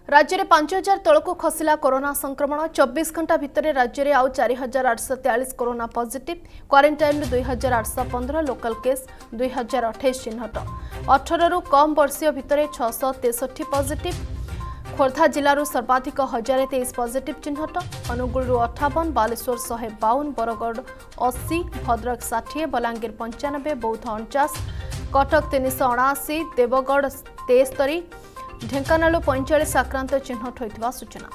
राज्य में 5000 तलक खसला कोरोना संक्रमण 24 घंटा भितर राज्य में आउ 4843 corona positive quarantine 2815 local case 2028 चिन्हट 18 रु कम वर्षीय भितर 663 पॉजिटिव खोर्धा जिलूर सर्वाधिक 1023 पॉजिटिव चिन्हट अनुगुल 58 बालेश्वर 152 बरगढ़ 80 भद्रक 60 बलांगीर 95 बौद्ध 49 कटक 379 देवगढ़ 73 ढेंकानाल 45 आक्रांत चिन्हट होता सूचना।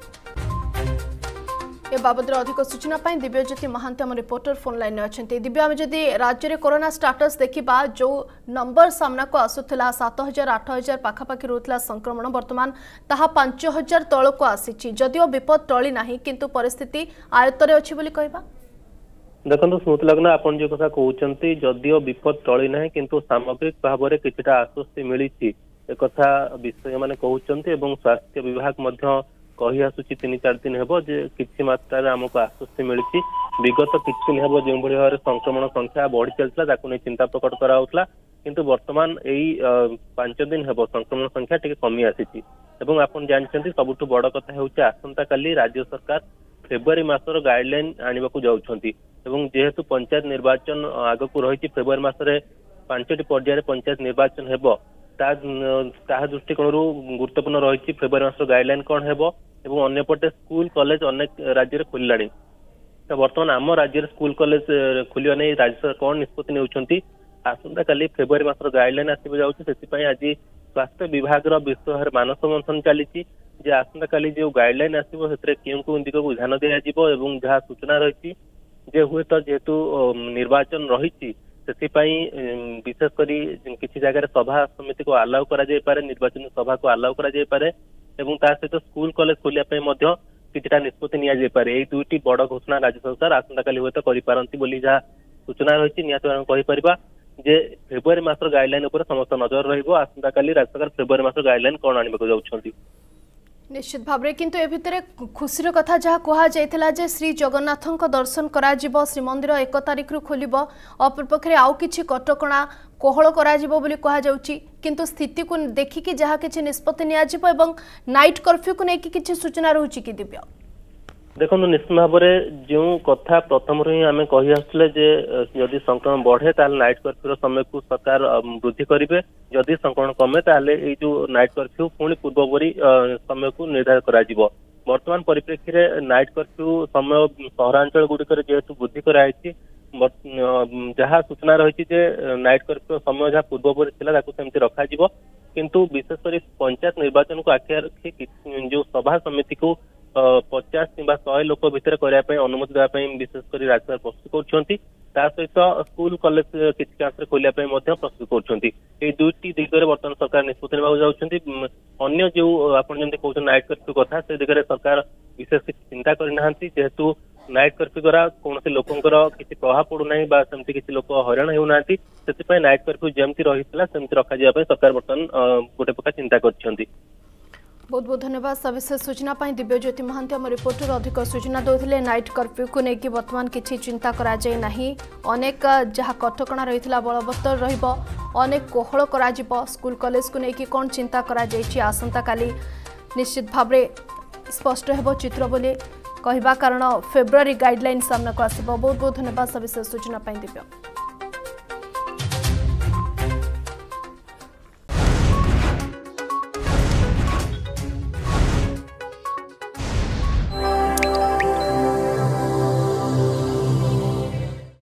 ए बाबद अधिक सूचना दिव्यज्योति महांती आम रिपोर्टर फोन लाइन अच्छा दिव्य आम जदि राज्य में कोरोना स्टाटस देखा जो नंबर सामना को आसूला 7000 8000 पाखापाखि रोला संक्रमण बर्तमान ताहा 5000 तलक आसी जदिओ विपद टली ना किंतु परिस्थिति आयत्तर अच्छी कहवा देखो स्मृति लग्न आपन जो कथा कहते जदिओ विपद टली ना किंतु सामग्रिक भाव में किसी आश्वस्ति मिली एक विषय मैंने कहते स्वास्थ्य विभाग कही आसुची 3-4 दिन हेबो जे किछि मात्रा आमको आश्वस्ति मिली विगत किछि दिन हेबो जो भाव संक्रमण संख्या बढ़ी चलता ताकू नहीं चिंता प्रकट कराउतला किंतु वर्तमान यही 5 दिन हेबो संक्रमण संख्या टिके कमी आसी आपन जानछंती सबुठु बड़ कथा हेउची आसंता काली राज्य सरकार फेब्रुआरी मासर गाइडलाइन आनिबा को जाउछंती जेहेतु पंचायत निर्वाचन आगकू रही फेब्रुआरी मासरे 5टी पर्यायर पंचायत निर्वाचन हेबो दृष्टिकोण गुरुत्वपूर्ण रही फेब्रुआरी मास गाइडलाइन कौन हेबो एवं अन्यपटे स्कूल कॉलेज अनेक राज्य में खोलिलानी तो बर्तमान आम राज्य स्कूल कॉलेज खोलिया नहीं राज्य सरकार कौन निष्पत्ति नेउछंती आसंता काली फेब्रुआरी मासर गाइडलाइन आसि जाउछि सेति आज स्वास्थ्य विभाग विषय मानस मंथन चली आसंता काली जो गाइडलाइन आसो से केउं दिग को ध्यान दिया जिवो एवं जहाँ सूचना रही हुए तो जेहेतु निर्वाचन रही विशेषकर किसी जगह सभा समिति को अलाउ करा जाय पारे निर्वाचन सभा को अलाउ करा जाय पारे एवं ता सहित स्कूल कॉलेज खोलिया किछिटा निष्पत्ति निया जाय पारे। दुईटी बड़ घोषणा राज्य सरकार आसंता काली हुए तो करि पारंती बोली जहाँ सूचना रही निहाती कहि परिबा जे फेब्रुआरी मासर गाइडलाइन उपर समस्त नजर रहिबो। आसंता काली राज्य सरकार फेब्रुआरी मासर गाइडलाइन कोन आनिबा को जाउछंती निश्चित भाव में किंतु ए भितर खुशीर कथा जहाँ कहुला जे श्री जगन्नाथ दर्शन करा श्रीमंदिर 1 तारिख रु खोल अपरपक्षे आउ कि कटकणा कोहल किंतु स्थिति को देखिकी जहाँ किसी निष्पत्ति नियाजिबो नाइट कर्फ्यू को लेकिन किसी सूचना रोचे कि दिव्य देखो निश्चित भाव में जो कथा प्रथम ही आम कही आसुले जदि संक्रमण बढ़े ताल नाइट कर्फ्यू समय को सरकार वृद्धि करेंगे जदि संक्रमण कमे ताले ये जो नाइट कर्फ्यू पुणी पूर्वपरी समय को निर्धारित करा वर्तमान परिप्रेक्षी में नाइट कर्फ्यू समय सहरांचल गुड़िक जेहेतु वृद्धि कराई जहाँ सूचना रही नाइट कर्फ्यू समय जहाँ पूर्वपरी सेमती रखा किंतु विशेषकर पंचायत निर्वाचन को आखि रखी जो सभा समिति को 50 किंबा 100 लोक भितर करने अनुमति देवाई विशेषकर राज्य सरकार प्रस्तुत कर सहित स्कूल कॉलेज किसी खोलिया प्रस्तुत कर दुईटी दिगरे बर्तमान सरकार निष्पत्ति अन्य जो आप कहते नाइट कर्फ्यू कथा से दिगरे सरकार विशेष किसी चिंता करना जेहेतु नाइट कर्फ्यू द्वारा कौन लोकंर किसी प्रभाव पड़ूना सेमती किसी लोक हईराण होना से नाइट कर्फ्यू जमती रही सेमती रखा सरकार बर्तमान गोटे प्रकार चिंता कर। बहुत बहुत धन्यवाद सविशेष सूचना दिव्यज्योति महांती आम रिपोर्टर अधिक सूचना देते नाइट कर्फ्यू को लेकिन बर्तमान किसी चिंता करा जाए नहीं अनेक जहाँ कटकणा रही बलवत्तर अनेक कोहल करा स्कूल कॉलेज को लेकिन कौन चिंता करा आसंता काली निश्चित भाव स्पष्ट हो चित्र बोली कहवा कारण फेब्रुआरी गाइडलाइन सामना को आसब। बहुत बहुत धन्यवाद सविशेष सूचना दिव्य।